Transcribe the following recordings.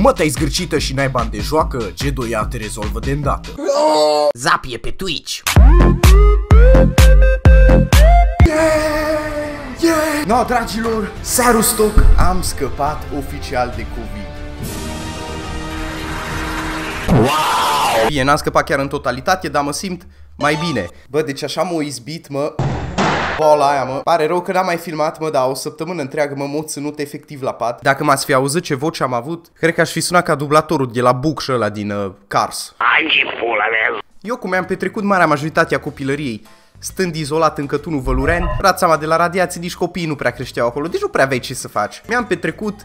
Mă, te-ai zgârcită și n-ai bani de joacă? G2A te rezolvă de îndată. Zapie pe Twitch. No, dragilor, Sarustoc, am scăpat oficial de COVID. Wow! Bine, n-am scăpat chiar în totalitate, dar mă simt mai bine. Bă, deci așa m-a izbit, mă. Boala aia, mă. Pare rău că n-am mai filmat, mă, dar o săptămână întreagă m-am ținut efectiv la pat. Dacă m-ați fi auzit ce voce am avut, cred că aș fi sunat ca dublatorul de la Buc ăla din Cars. Ai ce pula mea. Eu, cum mi-am petrecut marea majoritatea copilăriei stând izolat în Cătunul Vălureni, dați seama, de la radiații nici copiii nu prea creșteau acolo, deci nu prea aveai ce să faci. Mi-am petrecut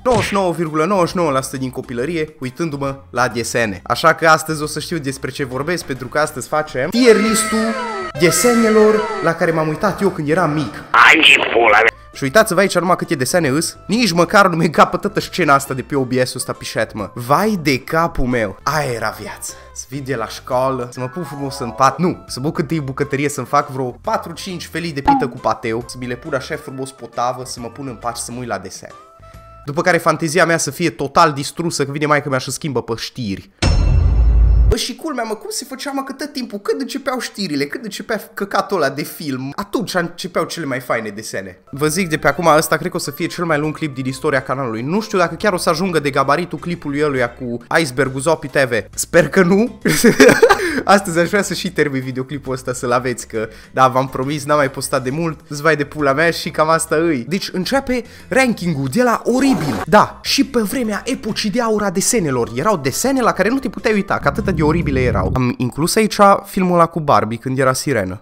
99,99% din copilărie uitându-mă la desene. Așa că astăzi o să știu despre ce vorbesc, pentru că astăzi facem tier listul desenelor la care m-am uitat eu când eram mic. Ai ce pula mea. Și uitați-vă aici numai câte desene îs. Nici măcar nu mi-e capă toată scena asta de pe OBS-ul ăsta pișet, mă. Vai de capul meu. Aia era viața. Să vii de la școală, să mă pun frumos în pat. Nu, să mă cât bucătărie, să-mi fac vreo 4-5 felii de pită cu pateu, să mi le pun așa frumos pe o tavă, să mă pun în pat și să mă uit la desene. După care fantezia mea să fie total distrusă, că vine maică mea și schimbă pe știri. Bă, și culmea, mă, cum se făcea, mă, că tot timpul, când începeau știrile, când începea căcatul ăla de film, atunci începeau cele mai faine desene. Vă zic de pe acum, ăsta cred că o să fie cel mai lung clip din istoria canalului. Nu știu dacă chiar o să ajungă de gabaritul clipului ăluia cu Iceberg-ul Zopi TV. Sper că nu. Astăzi aș vrea să și termin videoclipul ăsta, să-l aveți, că, da, v-am promis, n-am mai postat de mult, zvai de pula mea și cam asta îi. Deci începe ranking-ul de la oribil. Da, și pe vremea epocii de aur a desenelor. Erau desene la care nu te puteai uita, că atât de oribile erau. Am inclus aici filmul ăla cu Barbie când era sirenă.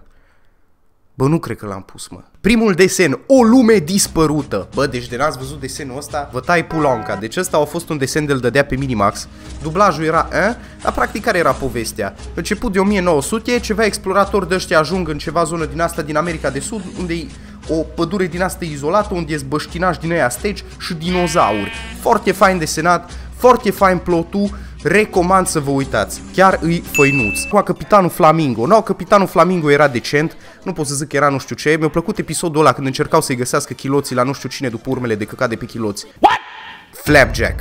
Bă, nu cred că l-am pus, mă. Primul desen, o lume dispărută. Bă, deci de n-ați văzut desenul ăsta, vă tai pulonca. Deci ăsta a fost un desen de-l dădea pe Minimax. Dublajul era, dar practic care era povestea? Început de 1900, ceva exploratori de ăștia ajung în ceva zonă din asta, din America de Sud, unde e o pădure din asta izolată, unde e băștinași din aia stegi și dinozauri. Foarte fain desenat, foarte fain plotul. Recomand să vă uitați, chiar îi făinuț. Cu Capitanul Flamingo. No, Capitanul Flamingo era decent, nu pot să zic că era nu știu ce. Mi-a plăcut episodul ăla când încercau să-i găsească chiloții la nu știu cine după urmele de căcat de pe chiloți. What? Flapjack.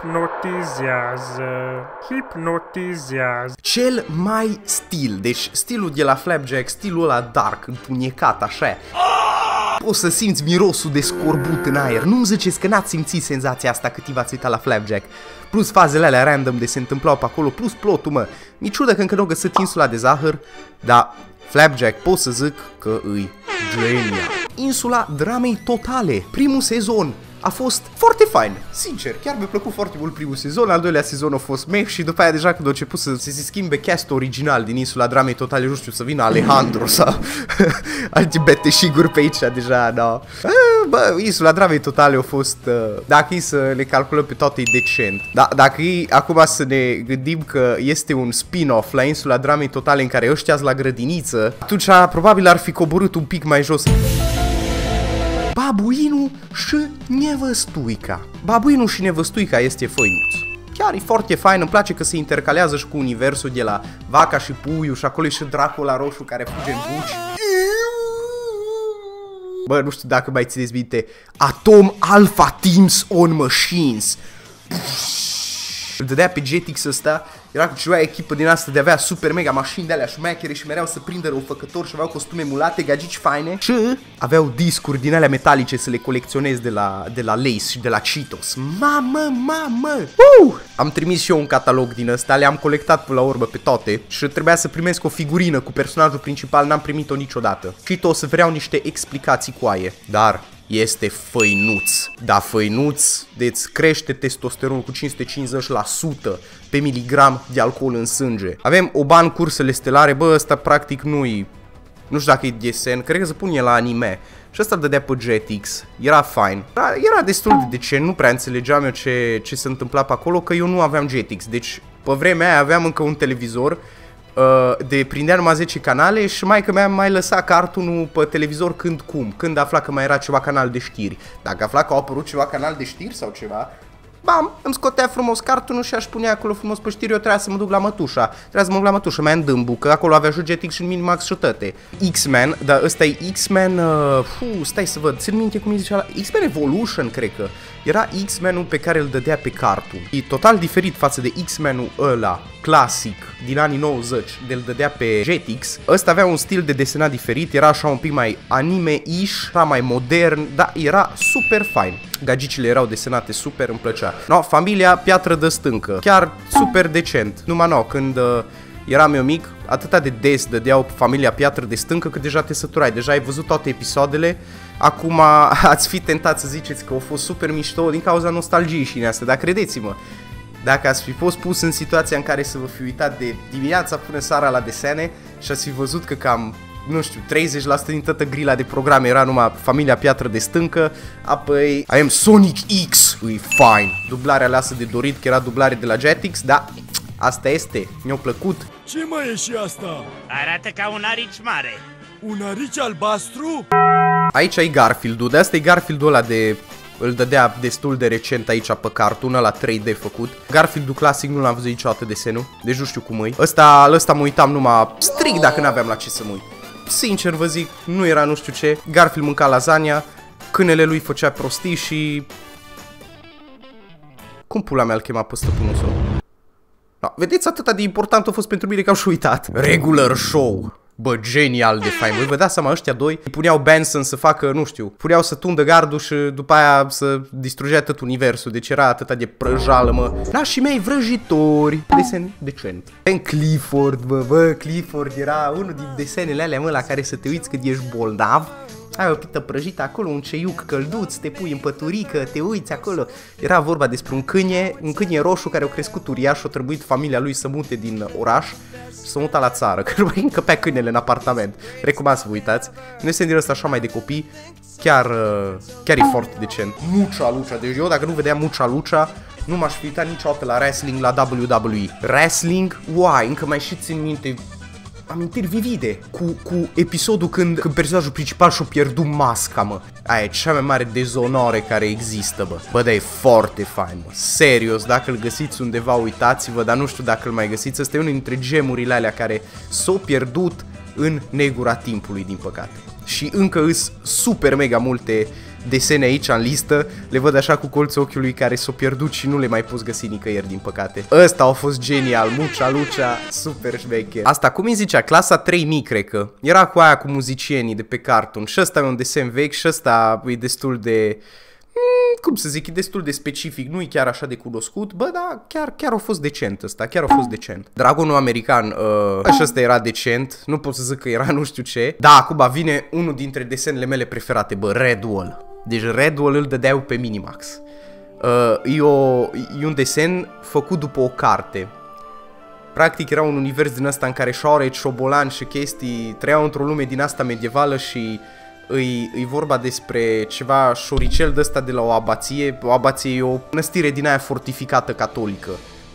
Hipnotizează. Cel mai stil, deci stilul de la Flapjack, stilul ăla dark, împuniecat așa. Poți să simți mirosul de scorbut în aer. Nu-mi ziceți că n-ați simțit senzația asta cât v-ați uitat la Flapjack. Plus fazele alea random de se întâmplau pe acolo, plus plotul, mă. Mi-e ciudă că încă n-o găsit insula de zahăr, dar Flapjack pot să zic că îi genial. Insula dramei totale, primul sezon. A fost foarte fain, sincer, chiar mi-a plăcut foarte mult primul sezon, al doilea sezon a fost meh și după aia deja când a început să se schimbe castul original din Insula Dramei Totale, nu știu, să vină Alejandro sau alte beteșiguri pe aici, deja, da. Bă, Insula Dramei Totale a fost, dacă e să le calculăm pe toate, e decent. Da, dacă e acum să ne gândim că este un spin-off la Insula Dramei Totale în care ăștia la grădiniță, atunci probabil ar fi coborât un pic mai jos. Babuinul și nevăstuica. Babuinul și nevăstuica este făinuț. Chiar e foarte fain, îmi place că se intercalează și cu universul de la Vaca și Puiul și acolo e și dracul la roșu care fuge în buci. Bă, nu știu dacă mai țineți minte. Atom Alpha Teams on Machines. Îl dădea pe Jetix ăsta, era cu ceva echipă din asta de avea super mega mașini de alea șmechere și mereau să prindă răufăcători și aveau costume mulate, gagici faine și aveau discuri din alea metalice să le colecționez de la Lace și de la Cheetos. Mamă! Am trimis și eu un catalog din ăsta, le-am colectat până la urmă pe toate și trebuia să primesc o figurină cu personajul principal, n-am primit-o niciodată. Cheetos vreau niște explicații cu aie, dar este făinuț. Da, făinuț, deci crește testosteronul cu 550% pe miligram de alcool în sânge. Avem Oban Cursele Stelare, bă, ăsta practic nu-i, nu știu dacă e desen, cred că se pune la anime. Și ăsta îl dădea pe Jetix, era fain. Era destul de decent, nu prea înțelegeam eu ce se întâmpla pe acolo, că eu nu aveam Jetix. Deci, pe vremea aia aveam încă un televizor de prindea numai 10 canale și maică mea mai lăsa cartoonul pe televizor când afla că mai era ceva canal de știri. Dacă afla că au apărut ceva canal de știri sau ceva, bam, îmi scotea frumos cartonul și aș punea acolo frumos pe știri, eu trebuia să mă duc la mătușa. Trebuia să mă duc la mătușa mea în Dâmbu, că acolo avea și Jetix și în Minimax și toate. X-Men, dar ăsta e X-Men, stai să văd, țin minte cum îi zicea la... X-Men Evolution, cred că. Era X-Men-ul pe care îl dădea pe cartoon. E total diferit față de X-Men-ul ăla, clasic, din anii 90, de-l dădea pe Jetix. Ăsta avea un stil de desenat diferit, era așa un pic mai anime-ish, era mai modern, dar era super fain. Gagicile erau desenate super, îmi plăcea. No, familia Piatră de Stâncă, chiar super decent. Numai no, când eram eu mic, atâta de des dădeau familia Piatră de Stâncă că deja te săturai, deja ai văzut toate episoadele. Acum ați fi tentat să ziceți că au fost super mișto din cauza nostalgiei și din asta, dar credeți-mă, dacă ați fi fost pus în situația în care să vă fi uitat de dimineața până seara la desene și ați fi văzut că cam, nu știu, 30% din toată grila de programe era numai familia Piatră de Stâncă, apoi avem Sonic X, e fine, dublarea lasă de dorit că era dublare de la Jetix, dar asta este, mi-a plăcut. Ce mai e și asta? Arată ca un arici mare. Un arici albastru? Aici e Garfield-ul, de asta e Garfield-ul ăla de... Îl dădea destul de recent aici pe cartoon, la 3D făcut. Garfield-ul clasic nu l-am văzut niciodată desenul, deci nu știu cum e. Ăsta mă uitam numai strict dacă n-aveam la ce să mă uit. Sincer vă zic, nu era nu știu ce. Garfield mânca lasagna, câinele lui făcea prostii și... Cum pula mea îl chema pe stăpânul său? No, vedeți, atâta de important a fost pentru mine că am și uitat. Regular Show. Bă, genial de fain. Voi vă dați seama, ăștia doi îi puneau Benson să facă, nu știu, puneau să tundă gardul și după aia să distrugea tot universul. Deci era atâta de prăjală, mă. Nașii mei vrăjitori. Desen decent. Ben Clifford, bă, Clifford era unul din desenele alea, mă, la care să te uiți când ești bolnav. Ai o pită prăjită acolo, un ceiuc călduț, te pui în păturică, te uiți acolo. Era vorba despre un câine roșu care a crescut uriaș și a trebuit familia lui să mute din oraș și să muta la țară, că nu mai încăpea câinele în apartament. Recomand să vă uitați. Nu este din ăsta așa mai de copii, chiar e foarte decent. Mucha Lucha, deci eu dacă nu vedeam Mucha Lucha, nu m-aș fi uitat niciodată la wrestling la WWE. Wrestling, uai, încă mai și țin minte amintiri vivide cu episodul când personajul principal și-a pierdut masca, mă. Aia e cea mai mare dezonoare care există, bă. Bă, dar e foarte fain, mă. Serios, dacă îl găsiți undeva, uitați-vă, dar nu știu dacă îl mai găsiți. Ăsta e unul dintre gemurile alea care s-au pierdut în negura timpului, din păcate. Și încă îs super mega multe desene aici în listă, le văd așa cu colțul ochiului care s-au pierdut și nu le mai poți găsi nicăieri, din păcate. Ăsta a fost genial, Mucha Lucha, super șmecher. Asta, cum îi zicea, clasa 3000, cred că. Era cu aia cu muzicienii de pe cartoon și ăsta e un desen vechi și ăsta e destul de... cum să zic, e destul de specific, nu e chiar așa de cunoscut, bă, dar chiar a fost decent ăsta, chiar a fost decent. Dragonul American, și ăsta era decent, nu pot să zic că era nu știu ce. Da, acum vine unul dintre desenele mele preferate, bă, Redwall. Deci Redwall îl dădeau pe Minimax. E un desen făcut după o carte. Practic era un univers din ăsta în care șoareci, șobolani și chestii trăiau într-o lume din asta medievală și îi vorba despre ceva șoricel de ăsta de la o abație. O abație e o mănăstire din aia fortificată catolică.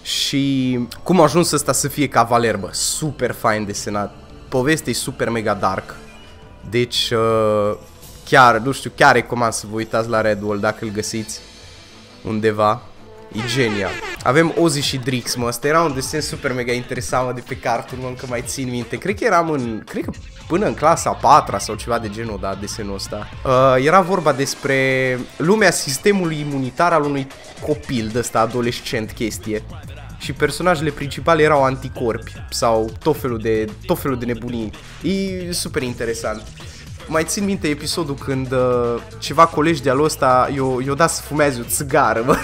Și cum a ajuns ăsta să fie cavaler, bă, super fain desenat. Povestea e super mega dark. Deci chiar, nu știu, chiar recomand să vă uitați la Redwall dacă îl găsiți undeva. E genial. Avem Ozzy și Drix, mă. Asta era un desen super mega interesant, mă, de pe cartoon, mă, încă mai țin minte. Cred că până în clasa a 4-a sau ceva de genul, da, desenul ăsta. Era vorba despre lumea sistemului imunitar al unui copil de ăsta, adolescent, chestie. Și personajele principale erau anticorpi sau tot felul de nebunii. E super interesant. Mai țin minte episodul când ceva colegi de-al ăsta i-o dat să fumeze o țigară, mă.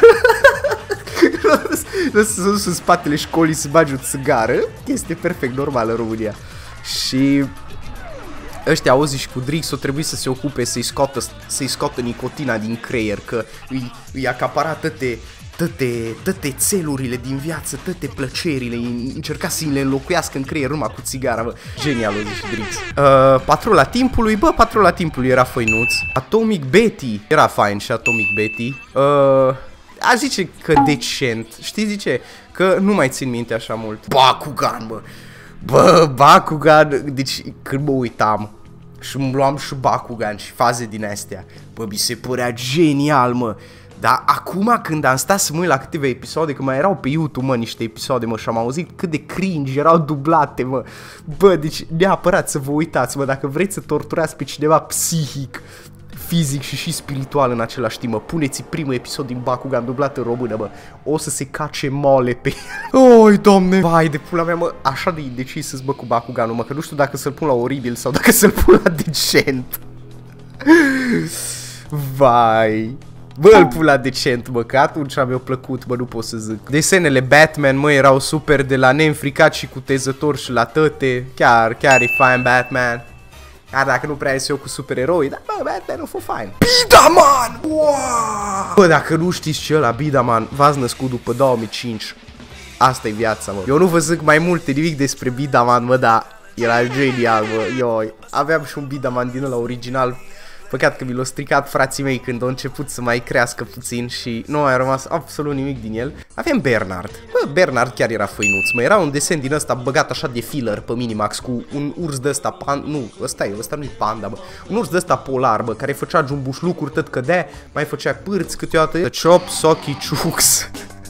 Să în spatele școlii să bagi o țigară. Este perfect normal în România. Și ăștia Ozzy și cu Drix o trebuie să se ocupe să-i scoată nicotina din creier, că îi acapara toate țelurile din viață, toate plăcerile, încerca să le înlocuiască în creier numai cu țigara, bă. Genial, Ozzy și Drix. Patrula Timpului, bă, Patrula Timpului era făinuț. Atomic Betty, era fain și Atomic Betty. Aș zice că decent, știi, zice că nu mai țin minte așa mult. Bakugan, bă. Bă, Bakugan, deci când mă uitam și îmi luam și Bakugan și faze din astea, bă, mi se părea genial, mă. Dar acum când am stat să mă uit la câteva episoade, că mai erau pe YouTube, mă, niște episoade, mă, și am auzit cât de cringe erau dublate, mă. Bă, deci neapărat să vă uitați, mă, dacă vreți să torturați pe cineva psihic, fizic și spiritual în același timp, mă, puneți primul episod din Bakugan dublat în română, mă, o să se cace mole pe el. Oi, Doamne! Vai de pula mea, mă, așa de indecis să-ți bă cu Bakuganul, mă, că nu știu dacă să-l pun la oribil sau dacă să-l pun la decent. Vai... Bă, îl pun la decent, mă, că atunci mi-a plăcut, bă, nu pot să zic. Desenele Batman, mă, erau super, de la neînfricat și cutezător și la tăte. Chiar e fain Batman. Chiar dacă nu prea ies eu cu supereroi, dar, bă, Batman nu fost fain. Bidaman! Wow! Bă, dacă nu știți ce ăla, Bidaman, v-ați născut după 2005. Asta e viața, mă. Eu nu vă zic mai multe nimic despre Bidaman, mă, dar era genial, mă. Ioi, aveam și un Bidaman din ăla original. Păcat că mi l-au stricat frații mei când au început să mai crească puțin și nu a rămas absolut nimic din el. Avem Bernard. Bă, Bernard chiar era făinuț, mă. Era un desen din ăsta băgat așa de filler pe Minimax cu un urs de ăsta nu, ăsta nu-i panda, bă. Un urs de ăsta polar, bă, care făcea jumbușlucuri, tot cădea, mai făcea pârți câteodată. The Chop Socky Chooks.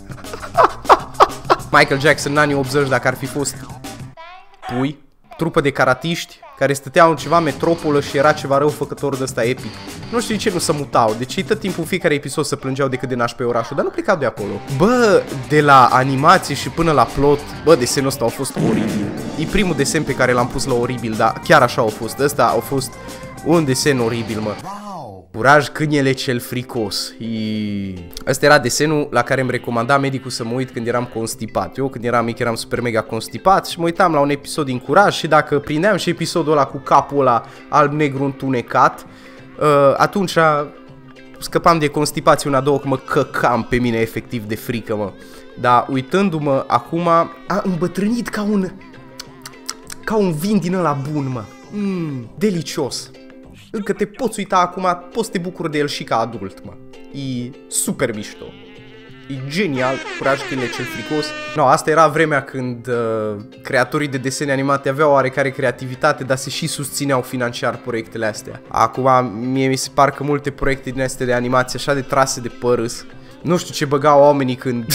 Michael Jackson în anii 80, dacă ar fi fost pui, trupă de caratiști care stăteau în ceva metropolă și era ceva răufăcător de ăsta epic. Nu știu de ce nu se mutau, deci tot timpul fiecare episod se plângeau de cât de nașpa pe orașul, dar nu plecau de acolo. Bă, de la animație și până la plot, bă, desenul ăsta a fost oribil. E primul desen pe care l-am pus la oribil, dar chiar așa a fost. Ăsta a fost un desen oribil, mă. Curaj, câinele cel fricos. Ăsta era desenul la care îmi recomanda medicul să mă uit când eram constipat. Eu când eram mic eram super mega constipat și mă uitam la un episod din Curaj și dacă prindeam și episodul ăla cu capul ăla alb-negru întunecat, atunci scăpam de constipație una, două, că mă căcam pe mine efectiv de frică, mă. Dar uitându-mă acum, a îmbătrânit ca un vin din ăla bun, mă. Delicios. Încă te poți uita acum, poți să te bucuri de el și ca adult, mă. E super mișto. E genial, Curaj, câinele cel fricos. No, asta era vremea când creatorii de desene animate aveau oarecare creativitate, dar se și susțineau financiar proiectele astea. Acum, mie mi se par că multe proiecte din astea de animație așa de trase de părâs. Nu știu ce băgau oamenii când...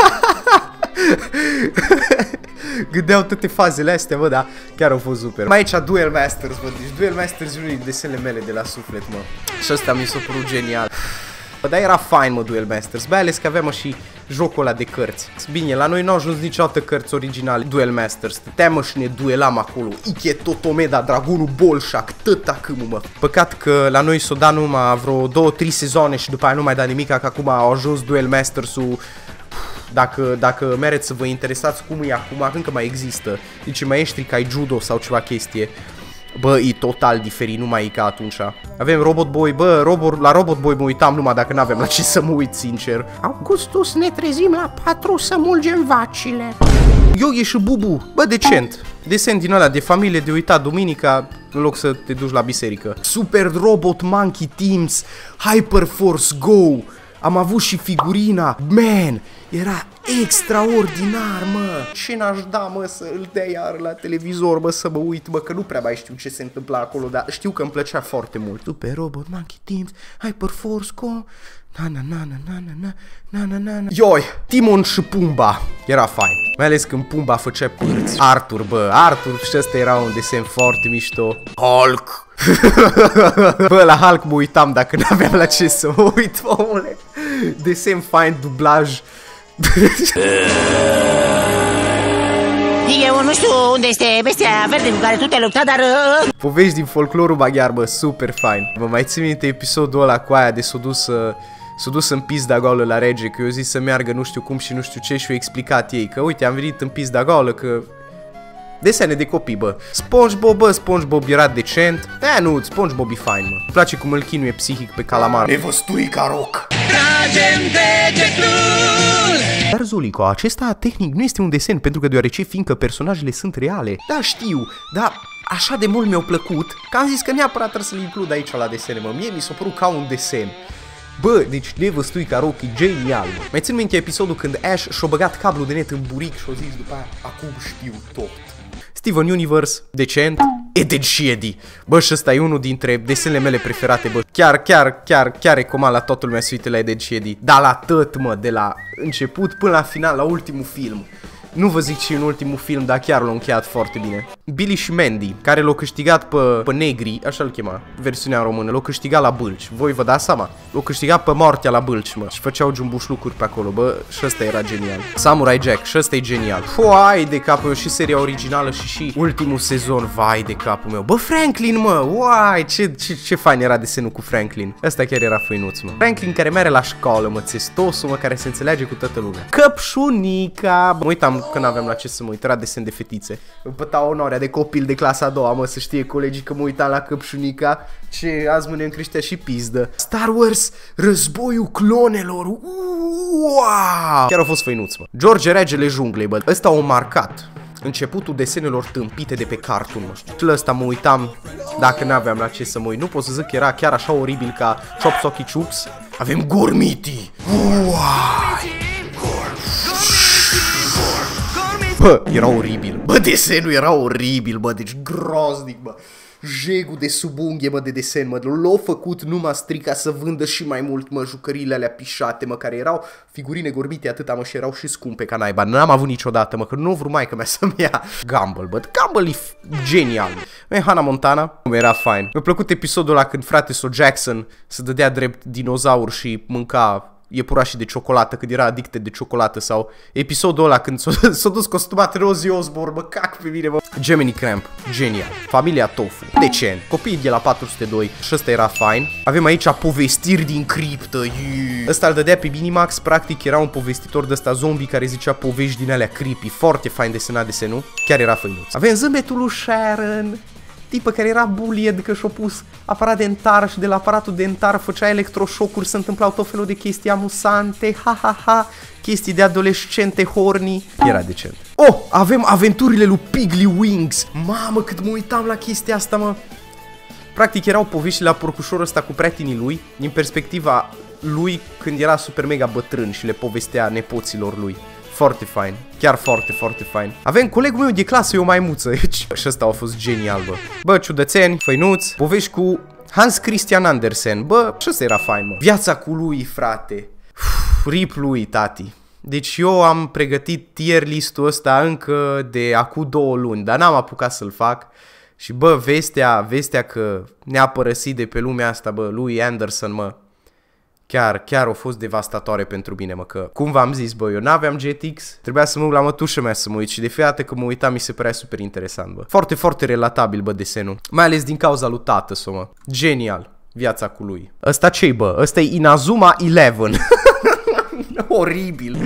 gândeau toate fazele astea, bă, dar chiar au fost super. Mai aici Duel Masters, bă, deci Duel Masters e unul din desenele mele de la suflet, mă. Și ăsta mi s-a părut genial. Bă, dar era fain, mă, Duel Masters, mai ales că aveam și jocul ăla de cărți. Bine, la noi n-au ajuns niciodată cărți originale Duel Masters. Stăteam, mă, și ne duelam acolo. Ike Totomeda, Dragonul Bolșac, tăta câmul, mă. Păcat că la noi s-o da numai vreo 2-3 sezoane și după aia nu mai da nimica, că acum au ajuns Duel Masters-ul. Dacă mereți să vă interesați cum e acum, încă mai există. Deci maestri ca ai judo sau ceva chestie. Bă, e total diferit, nu mai e ca atunci. Avem Robot Boy, bă, la Robot Boy mă uitam numai dacă n-aveam la ce să mă uit, sincer. Augustus, ne trezim la 4 să mulgem vacile. Yogi și Bubu, bă, decent. Desen din ăla de familie de uitat duminica în loc să te duci la biserică. Super Robot Monkey Teams, Hyper Force Go. Am avut și figurina, man, era extraordinar, mă. Ce n-aș da, mă, să îl dea iar la televizor, mă, să mă uit, mă, că nu prea mai știu ce se întâmpla acolo, dar știu că îmi plăcea foarte mult. Super Robot Monkey Teams, Hyper Force Go, Ioi, Timon și Pumba, era fain. Mai ales când Pumba făcea părți. Arthur, bă, Arthur și ăsta era un desen foarte mișto. Hulk. Bă, la Hulk mă uitam dacă n-aveam la ce să mă uit, omule. Desen fain, dublaj. Eu nu știu unde este bestia verde cu care tu te-ai luptat, dar... Povești din folclorul maghiar, bă, super fain. Vă mai țin minte episodul ăla cu aia de s-o dus în pizda goală la rege, că eu zis să meargă nu știu cum și nu știu ce și eu explicat ei că uite, am venit în pizda goală, că... Desene de copii, bă. SpongeBob, bă, SpongeBob era decent. Nu, SpongeBob e fain, mă. Îmi place cum îl chinuie psihic pe calamar. Nevăstui ca roc. Tragem degetul! Dar, Zulico, acesta tehnic nu este un desen, pentru că fiindcă personajele sunt reale. Da, știu, dar așa de mult mi-au plăcut, că am zis că neapărat trebuie să-l includ aici la desene, mă. Mie mi s-a părut ca un desen. Bă, deci Nevăstui ca roc e genial, mă. Mai țin minte episodul când Ash și-a băgat cablul de net în buric și-a zis după aia, acum știu tot. Steven Universe, decent. Ed și Eddie. Bă, și ăsta e unul dintre desenele mele preferate, bă. Chiar recomand la toată lumea să uite la Ed și Eddie. Dar la tot, mă, de la început până la final, la ultimul film. Nu vă zic și în ultimul film, dar chiar l-au încheiat foarte bine. Billy și Mandy, care l-au câștigat pe negri, așa-l chema, versiunea română, l-au câștigat la bâlci. Voi vă dați seama? L-au câștigat pe moartea la bâlci, mă. Și făceau jumbușlucuri pe acolo, bă, și ăsta era genial. Samurai Jack, și ăsta e genial. Vai de capul meu, și seria originală și ultimul sezon, vai de capul meu. Bă, Franklin, mă, uai, ce fain era desenul cu Franklin. Ăsta chiar era făinuț, mă. Franklin care merge la școală, mă, țestosul, mă, care se înțelege cu toată lumea. Căpșunica, mă uitam că n-aveam la ce să mă uit, era desen de fetițe. Îmi păta onoarea de copil de clasa a doua, mă, să știe colegii că mă uitam la Căpșunica. Ce azi mă ne creștea și pizdă. Star Wars, războiul clonelor. Wow! Chiar a fost făinuț, mă. George Regele Junglei, bă. Ăsta o marcat începutul desenelor tâmpite de pe Cartoon, mă. Și la ăsta mă uitam dacă n-aveam la ce să mă uit. Nu pot să zic că era chiar așa oribil ca Chop Socky Chups. Avem Gormiti. Wow! Bă, era oribil. Bă, desenul era oribil, bă, deci groznic, bă. Jegul de sub unghie, mă, de desen, mă. L-au făcut numai strica să vândă și mai mult, mă, jucăriile alea pișate, mă, care erau figurine Gorbite atâta, mă, și erau și scumpe ca naiba. N-am avut niciodată, mă, că nu vreau maică mea să-mi ia Gumball, bă. Gumball e genial. Bă, Hannah Montana, era fain. Mi-a plăcut episodul ăla când frate Jackson se dădea drept dinozaur și mânca iepurașii de ciocolată, când era adicte de ciocolată, sau episodul ăla când s-a dus costumat Rosie Osborne, mă, cac pe mine, mă. Gemini Cramp, genial. Familia Tofu, decent. Copiii de la 402, și ăsta era fain. Avem aici povestiri din criptă. Ăsta îl dădea pe Minimax, practic era un povestitor de ăsta zombie care zicea povești din alea creepy, foarte fain desenat desenul, chiar era făinuț. Avem zâmbetul lui Sharon, tipă care era bulied că și-a pus aparat dentar și de la aparatul dentar făcea electroșocuri, se întâmplau tot felul de chestii amusante, ha, chestii de adolescente horny. Era decent. Oh, avem aventurile lui Piggly Wings. Mamă, cât mă uitam la chestia asta, mă. Practic erau povești la porcușorul ăsta cu prietenii lui, din perspectiva lui când era super mega bătrân și le povestea nepoților lui. Foarte fain, chiar foarte fain. Avem colegul meu de clasă, e o maimuță. Și ăsta a fost genial, bă. Bă, ciudățeni, făinuți, povești cu Hans Christian Andersen. Bă, și ăsta era fain, mă. Viața cu lui, frate. Rip lui, tati. Deci eu am pregătit tier listul ăsta încă de acum 2 luni, dar n-am apucat să-l fac. Și bă, vestea că ne-a părăsit de pe lumea asta, bă, lui Anderson, mă. Chiar a fost devastatoare pentru mine, mă, că, cum v-am zis, bă, eu n-aveam Jetix, trebuia să mă uit la mătușa mea să mă uit și de fiecare dată că mă uitam mi se părea super interesant, bă. Foarte relatabil, bă, desenul, mai ales din cauza lui tată-s-o, mă. Genial, viața cu lui. Ăsta ce-i, bă? Ăsta e Inazuma 11. Oribil.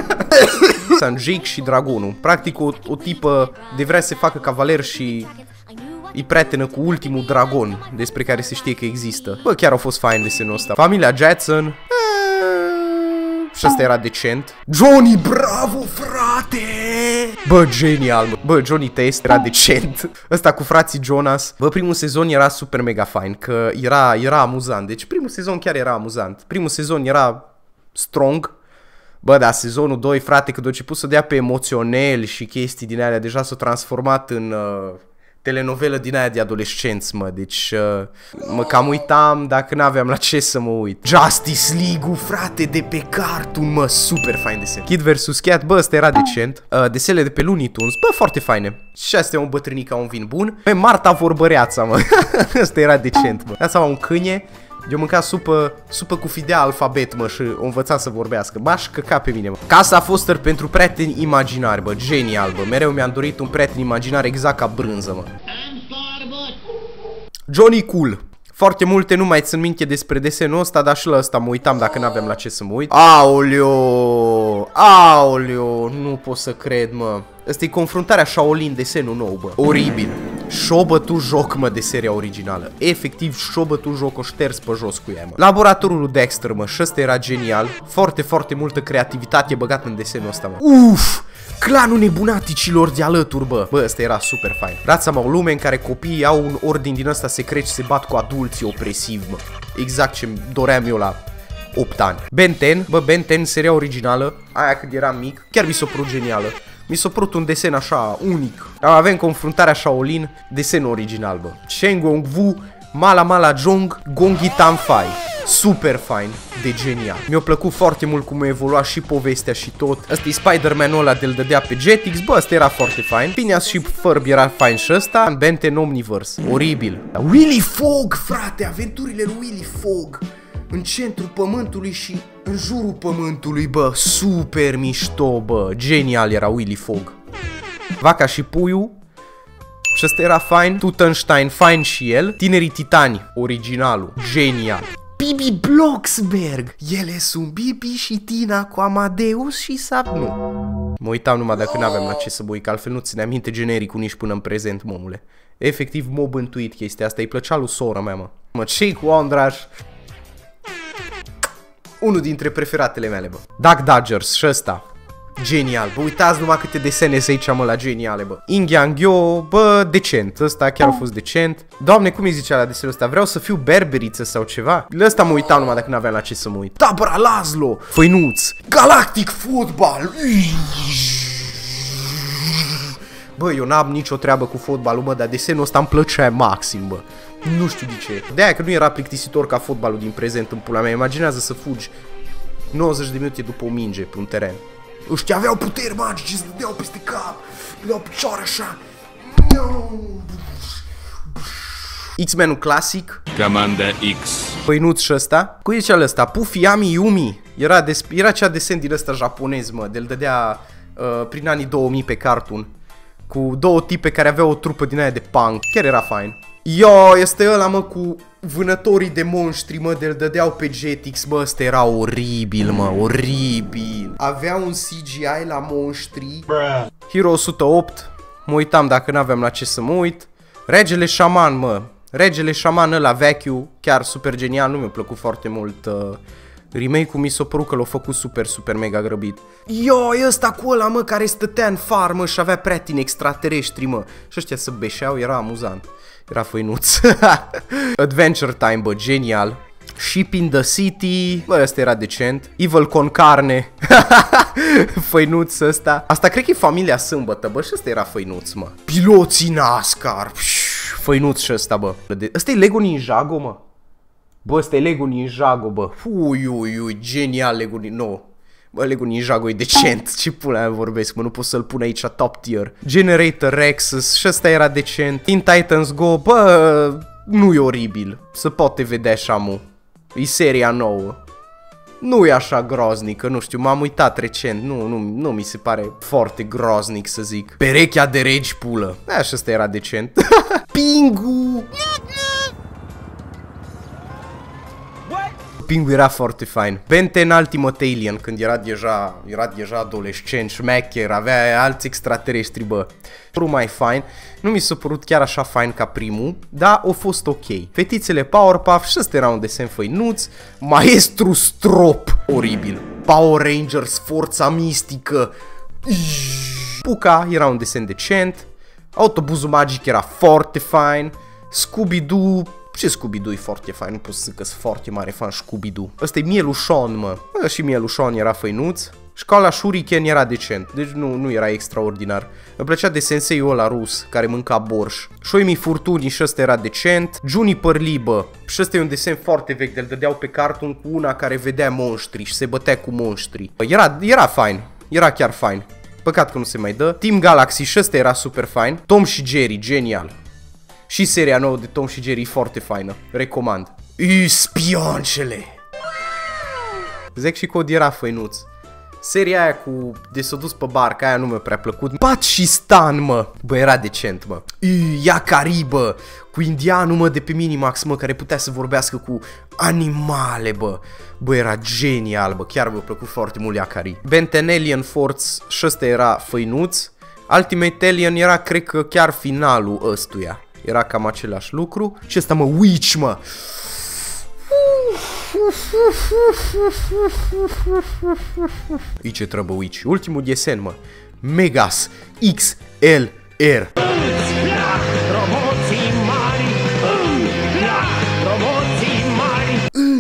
Sanjik și Dragonul. Practic o tipă de vrea să se facă cavaler și e prietenă cu ultimul dragon despre care se știe că există. Bă, chiar a fost fain desenul ăsta. Familia Jetson. Și ăsta era decent. Johnny Bravo, frate! Bă, genial, mă. Bă, Johnny Test era decent. Ăsta cu frații Jonas. Bă, primul sezon era super mega fain, că era amuzant. Deci primul sezon chiar era amuzant. Primul sezon era strong. Bă, dar sezonul 2, frate, când a început să dea pe emoționel și chestii din alea, deja s-a transformat în telenovelă din aia de adolescenți, mă. Deci mă cam uitam dacă n-aveam la ce să mă uit. Justice League-ul, frate, de pe Cartoon, mă, super fain desen. Kid vs. Cat, bă, ăsta era decent. Desenele de pe Looney Tunes, bă, foarte faine. Și astea un bătrânic ca un vin bun. Bă, Marta Vorbăreața, mă. Ăsta era decent, mă. Asta un câine. Eu mânca supă cu fidea alfabet, mă, și o învăța să vorbească. Baș căca pe mine, mă. Casa Foster pentru prieteni imaginari, bă, genial, bă. Mereu mi-am dorit un prieten imaginar exact ca brânză, mă. Johnny Cool. Foarte multe nu mai țin minte despre desenul ăsta, dar și la ăsta mă uitam dacă n-aveam la ce să mă uit. Aoleo, nu pot să cred, mă. Asta e confruntarea Shaolin, desenul nou, bă. Oribil. Și-o bătut joc, mă, de seria originală. Efectiv, și-o bătut joc, o șters pe jos cu ea, mă. Laboratorul lui Dexter, mă, și ăsta era genial. Foarte multă creativitate băgată în desenul ăsta, mă. Uf! Clanul nebunaticilor de alături, bă. Bă, ăsta era super fain. Dați-mă o lume în care copiii au un ordin din ăsta secret și se bat cu adulții opresivi, mă. Exact ce doream eu la 8 ani. Ben 10, bă, Ben 10, seria originală, aia când eram mic, chiar mi s-a părut genială. Mi s-a părut un desen așa unic. Avem confruntarea Shaolin, desen original, bă. Shen Gong Wu, Mala Mala Jong, Gongi Tan Fai. Super fain, de genial. Mi-a plăcut foarte mult cum a evoluat și povestea și tot. Ăsta e Spider-Man-ul ăla de-l dădea pe Jetix, bă, ăsta era foarte fain. Phineas și Ferb era fain și ăsta. În Ben 10 Omniverse, oribil. Willy Fogg, frate, aventurile lui Willy Fogg. În centrul pământului și în jurul pământului, bă, super mișto, bă, genial era Willy Fogg. Vaca și puiul, și ăsta era fain. Tutenstein, fain și el. Tinerii Titani, originalul, genial. Bibi Blocksberg, ele sunt Bibi și Tina cu Amadeus și Sap, nu. Mă uitam numai dacă n-aveam la ce să mă uit, că altfel nu ține minte genericul nici până în prezent, momule. Efectiv, m-a bântuit chestia asta, îi plăcea lui sora mea, mă. Mă, ce-i cu Andraș? Unul dintre preferatele mele, bă. Duck Dodgers și ăsta. Genial, bă, uitați numai câte desene să aici, mă, la geniale, bă. Ingyanghyo, bă, decent, ăsta chiar a fost decent. Doamne, cum îi zicea la desenul ăsta? Vreau să fiu berberiță sau ceva? La ăsta mă uitam numai dacă n-aveam la ce să mă uit. Tabăra Laszlo, Făinuț, Galactic Football. Bă, eu n-am nicio treabă cu fotbalul, mă, dar desenul ăsta îmi plăcea maxim, bă. Nu știu de ce. De-aia că nu era plictisitor ca fotbalul din prezent în pula mea. Imaginează să fugi 90 de minute după o minge pe un teren. Ăștia aveau puteri magice, se dădeau peste cap, le-au picioare așa. X-Men-ul clasic. Comanda X. Făinuț și ăsta. Cu zicea ăsta? Puffy Yami Yumi. Era cea desen din ăsta japonez, mă. De-l dădea prin anii 2000 pe Cartoon. Cu două tipe care aveau o trupă din aia de punk. Chiar era fain. Yo, este ăla, mă, cu vânătorii de monștri, mă, de-l dădeau pe Jetix, bă, ăsta era oribil, mă, oribil. Avea un CGI la monștri. Hero 108, mă uitam dacă n-aveam la ce să mă uit. Regele Șaman, mă, Regele Șaman ăla vechiul, chiar super genial, nu mi-a plăcut foarte mult. Remake-ul mi s-a părut că l-a făcut super mega grăbit. Yo, e ăsta cu ăla, mă, care stătea în farmă și avea prieteni extraterestri, mă. Și ăștia se beșeau, era amuzant. Era făinuț. Adventure Time, bă, genial. Ship in the City, bă, ăsta era decent. Evil Con Carne. Făinuț ăsta. Asta cred că e familia Sâmbătă, bă, și ăsta era făinuț, mă. Piloții NASCAR. Făinuț și ăsta, bă. Ăsta e Lego Ninjago, mă. Bă, ăsta e Lego Ninjago, bă. Ui, genial Lego Ninjago. No. Bă, Lego Ninjago e decent. Ce pula mea vorbesc, mă, nu pot să-l pun aici top tier. Generator Rexus, și ăsta era decent. Teen Titans Go, bă, nu e oribil. Se poate vedea așa, mă. E seria nouă. Nu e așa groznică, nu știu, m-am uitat recent. Nu mi se pare foarte groznic, să zic. Perechea de regi, pulă. Da, și ăsta era decent. Pingu! Pingu era foarte fain. Ben 10 Ultimate Alien, când era deja adolescent, șmecher, avea alți extraterestri, bă. Părut mai fain. Nu mi s-a părut chiar așa fain ca primul, dar a fost ok. Fetițele Powerpuff, și ăsta era un desen făinuț. Maestru Strop, oribil. Power Rangers, Forța Mistică. Puca era un desen decent. Autobuzul Magic era foarte fain. Scooby-Doo. Ce Scooby-Doo e foarte fain, nu pot să zic că sunt foarte mare fan Scooby-Doo. Ăsta e Mielușon, mă. Și Mielușon era făinuț. Școala Shuriken era decent, deci nu era extraordinar. Îmi plăcea de senseiul ăla rus, care mânca borș. Șoimii Furtunii, și ăsta era decent. Juniper Lee, bă. Și ăsta e un desen foarte vechi, de-l dădeau pe Cartoon cu una care vedea monștri și se bătea cu monștri. Era fain, era chiar fain. Păcat că nu se mai dă. Team Galaxy, și ăsta era super fain. Tom și Jerry, genial. Și seria nouă de Tom și Jerry e foarte faină. Recomand. Spioncele! Zic și Cod era făinuț. Seria aia cu de s-a dus pe barca, aia nu mi-a prea plăcut. Pat și Stan, mă. Bă, era decent, mă. Yakari, bă. Cu indianul, mă, de pe Minimax, mă, care putea să vorbească cu animale, bă. Bă, era genial, bă. Chiar mi-a plăcut foarte mult Yakari. Ben 10 Alien Force, și ăsta era făinuț. Ultimate Alien era, cred că, chiar finalul ăstuia. Era cam același lucru. Și ăsta, mă, Witch, mă. E ce trebuie Witch. Ultimul desen, mă. Megas XLR.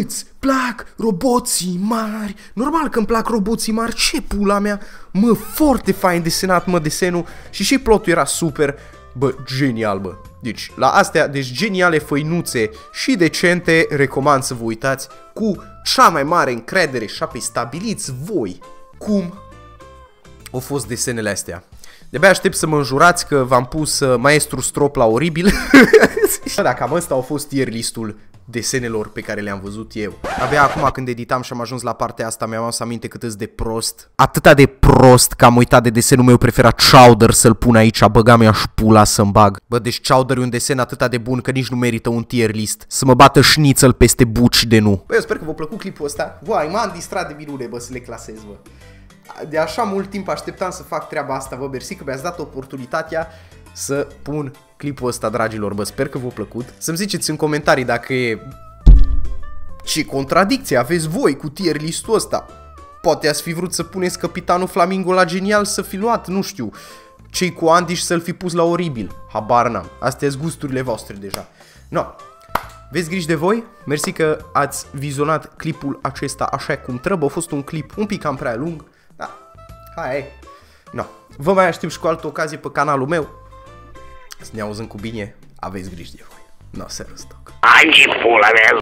Îți plac roboții mari? Normal că îmi plac roboții mari, ce pula mea? Mă, foarte fain desenat, mă, desenul. Și plotul era super. Bă, genial, bă. Deci, la astea, deci geniale făinuțe și decente, recomand să vă uitați cu cea mai mare încredere și apoi stabiliți voi cum au fost desenele astea. De-abia aștept să mă înjurați că v-am pus Maestru Strop la oribil. Dar cam ăsta a fost tier listul desenelor pe care le-am văzut eu. Abia acum când editam și am ajuns la partea asta mi-am adus aminte cât îs de prost. Atâta de prost că am uitat de desenul meu preferat Chowder să-l pun aici, băga mi-aș pula să-mi bag. Bă, deci Chowder e un desen atâta de bun că nici nu merită un tier list. Să mă bată șnițel peste buci de nu. Bă, eu sper că v-a plăcut clipul ăsta. Vai, m-am distrat de minune, bă, să le clasez, bă. De așa mult timp așteptam să fac treaba asta, vă, mersi că mi-ați dat oportunitatea să pun clipul ăsta, dragilor, bă, sper că v-a plăcut. Să-mi ziceți în comentarii dacă e... Ce contradicție aveți voi cu tier listul ăsta. Poate ați fi vrut să puneți Capitanul Flamingo la genial să fi luat, nu știu, cei cu Andy și să-l fi pus la oribil. Habar n-am, astea-s gusturile voastre deja. No. Aveți grijă de voi, mersi că ați vizionat clipul acesta așa cum trebuie. A fost un clip un pic cam prea lung. Da, hai. No. Vă mai aștept și cu altă ocazie pe canalul meu. Să ne auzim cu bine, aveți grijă de voi. No, serios, toc. Ai pula mea!